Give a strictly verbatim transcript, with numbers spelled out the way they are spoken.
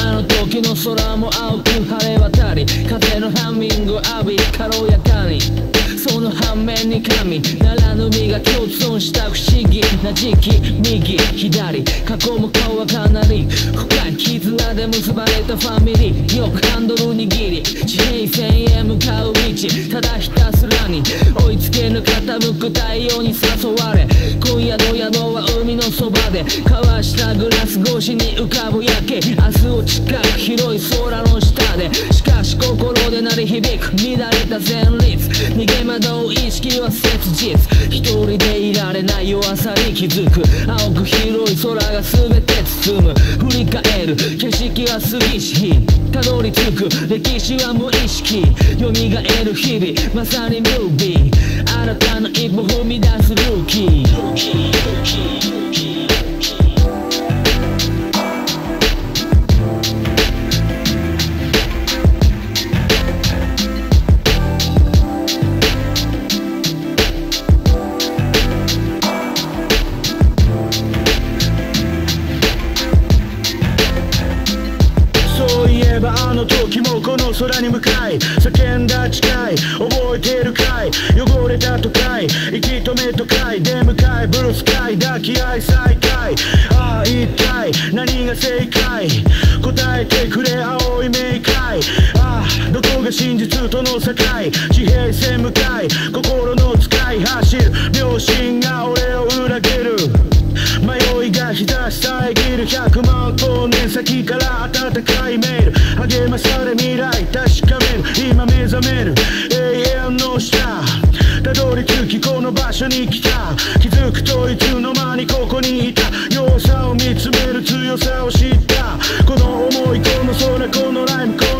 あの時の空も青く晴れ渡り、風のハミング浴び軽やかに、その反面に神ならぬ身が共存した不思議な時期、右左過去も顔はかなり深い絆で結ばれたファミリー、よくハンドル握り地平線へ向かう道、ただひたすらに追いつけぬ傾く太陽に誘われ、今夜の宿は海のそばで交わしたグラス越しに浮かぶ夜景、明日を近く広い空の下で、しかし心で鳴り響く乱れた旋律、逃げ惑う意識は切実、一人でいられない弱さに気づく、青く広い空が全て包む、振り返る景色は過ぎし日、たどり着く歴史は無意識、蘇る日々まさにムービー、新たな一歩踏み出すルーキー。 あの時もこの空に向かい叫んだ誓い覚えてるかい、汚れた都会息止め都会出迎えブルースカイ抱き合い再会、ああ一体何が正解、答えてくれ青い明快、ああどこが真実との境、地平線向かい心の使い走る両親が俺を裏切る、迷いが日差し遮るひゃくまん光年先から温かいメール、励まされ未来確かめる今目覚める永遠の下、たどり着きこの場所に来た、気づくといつの間にここにいた、弱さを見つめる強さを知った、この想いこの空このライム